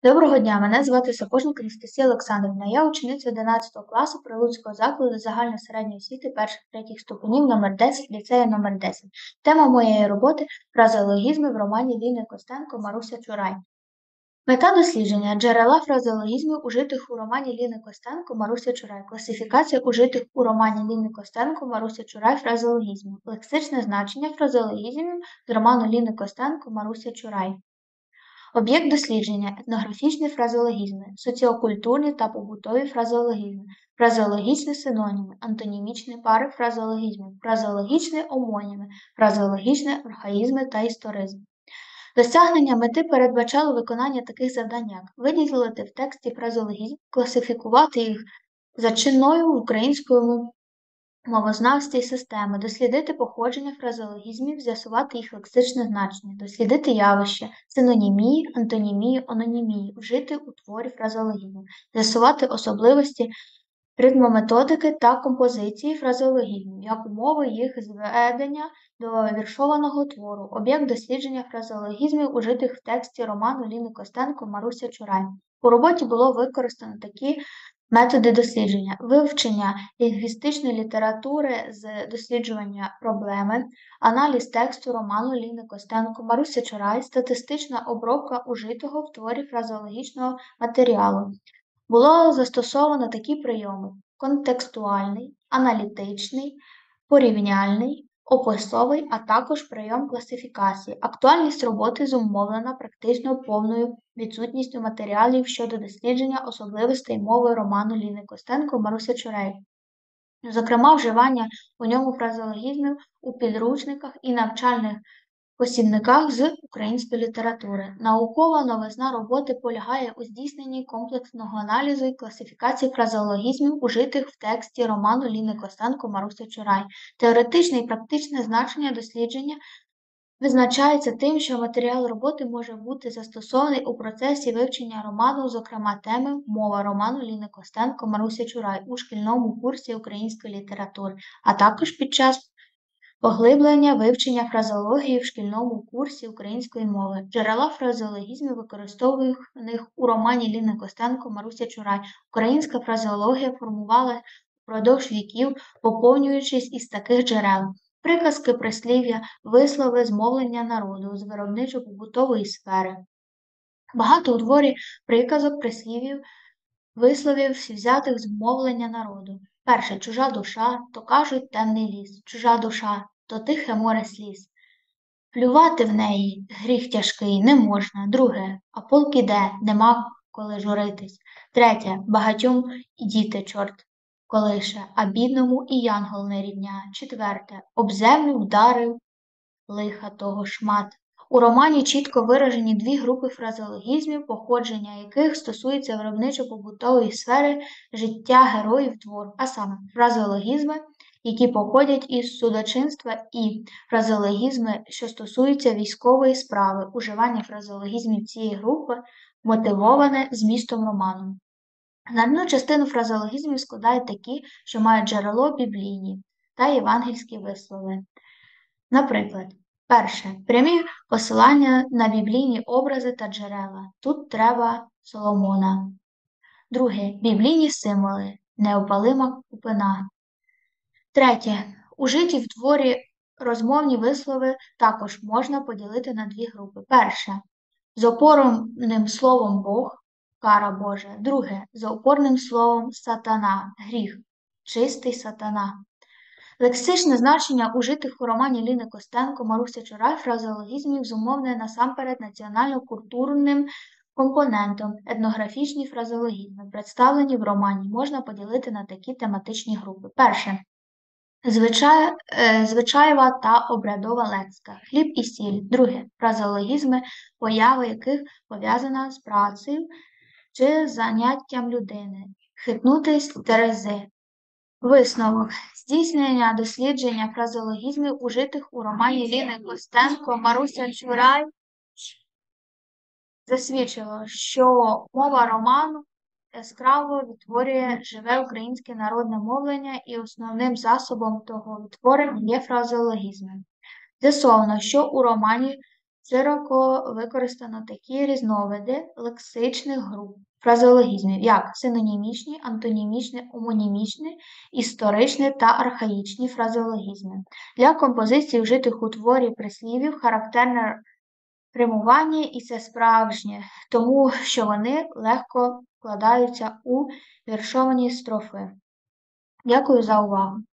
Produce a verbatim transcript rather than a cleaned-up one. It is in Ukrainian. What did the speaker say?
Доброго дня, мене звати Сапожник Анастасія Олександрівна. Я учениця одинадцятого класу Прилуцького закладу загальної середньої освіти перших-третіх ступенів номер десять ліцею номер десять. Тема моєї роботи – фразеологізми в романі Ліни Костенко «Маруся Чурай». Мета дослідження – джерела фразеологізмів, ужитих у романі Ліни Костенко «Маруся Чурай», класифікація ужитих у романі Ліни Костенко «Маруся Чурай» фразеологізмів, лексичне значення фразеологізмів з роману Ліни Костенко «Маруся Чурай». Об'єкт дослідження – етнографічні фразеологізми, соціокультурні та побутові фразеологізми, фразеологічні синоніми, антонімічні пари фразеологізмів, фразеологічні омоніми, фразеологічні архаїзми та історизм. Досягнення мети передбачало виконання таких завдань, як виділити в тексті фразеологізм, класифікувати їх за чинною українською мовознавстві системи, дослідити походження фразеологізмів, з'ясувати їх лексичне значення, дослідити явища, синонімії, антонімії, ононімії, вжити у творі фразеологізмів, з'ясувати особливості ритмометодики та композиції фразеологізмів, як умови їх зведення до віршованого твору, об'єкт дослідження фразеологізмів, ужитих в тексті роману Ліни Костенко «Маруся Чурай». У роботі було використано такі методи дослідження: вивчення лінгвістичної літератури з досліджування проблеми, аналіз тексту роману Ліни Костенко «Маруся Чурай», статистична обробка ужитого в творі фразеологічного матеріалу. Було застосовано такі прийоми: контекстуальний, аналітичний, порівняльний, описовий, а також прийом класифікації. Актуальність роботи зумовлена практично повною відсутністю матеріалів щодо дослідження особливостей мови роману Ліни Костенко «Маруся Чурай», зокрема вживання у ньому фразеологізмів у підручниках і навчальних посібниках з української літератури. Наукова новизна роботи полягає у здійсненні комплексного аналізу і класифікації фразеологізмів, ужитих в тексті роману Ліни Костенко «Маруся Чурай». Теоретичне і практичне значення дослідження визначається тим, що матеріал роботи може бути застосований у процесі вивчення роману, зокрема теми «Мова роману Ліни Костенко «Маруся Чурай» у шкільному курсі української літератури», а також під час поглиблення вивчення фразеології в шкільному курсі української мови. Джерела фразеологізмів, використовуваних у романі Ліни Костенко «Маруся Чурай». Українська фразеологія формувала впродовж віків, поповнюючись із таких джерел: приказки, прислів'я, вислови, змовлення народу з виробничо-побутової сфери. Багато у творі приказок, прислів'їв, висловів, взятих з мовлення народу. Перше – чужа душа, то кажуть темний ліс, чужа душа, то тихе море сліз. Плювати в неї гріх тяжкий не можна. Друге – а полк іде, нема коли журитись. Третє – багатьом і діти чорт колише, а бідному і янгол не рідня. Четверте – об землю вдарив лиха того шмат. У романі чітко виражені дві групи фразеологізмів, походження яких стосується виробничо-побутової сфери життя героїв твору, а саме фразеологізми, які походять із судочинства, і фразеологізми, що стосуються військової справи. Уживання фразеологізмів цієї групи мотивоване змістом роману. Значну частину фразеологізмів складають такі, що мають джерело біблійні та євангельські вислови. Наприклад, перше – прямі посилання на біблійні образи та джерела. Тут треба Соломона. Друге – біблійні символи, неопалима купина. Третє – ужиті в творі розмовні вислови також можна поділити на дві групи. Перше – з опорним словом Бог, кара Божа. Друге – з опорним словом сатана, гріх, чистий сатана. Лексичне значення ужитих у романі Ліни Костенко «Маруся Чурай» фразеологізмів зумовлене насамперед національно-культурним компонентом. Етнографічні фразеологізми, представлені в романі, можна поділити на такі тематичні групи. Перше – звичай, е, звичаєва та обрядова лексика, хліб і сіль. Друге – фразеологізми, поява яких пов'язана з працею чи заняттям людини, хитнутись терези. Висновок. Здійснення дослідження фразеологізмів, ужитих у романі Ліни Костенко «Маруся Чурай» засвідчило, що мова роману яскраво відтворює живе українське народне мовлення, і основним засобом того відтворення є фразеологізми. З'ясовано, що у романі широко використано такі різновиди лексичних груп фразеологізмів, як синонімічні, антонімічні, омонімічні, історичні та архаїчні фразеологізми. Для композиції вжитих у творі прислівів характерне римування, і це справжнє, тому що вони легко вкладаються у віршовані строфи. Дякую за увагу.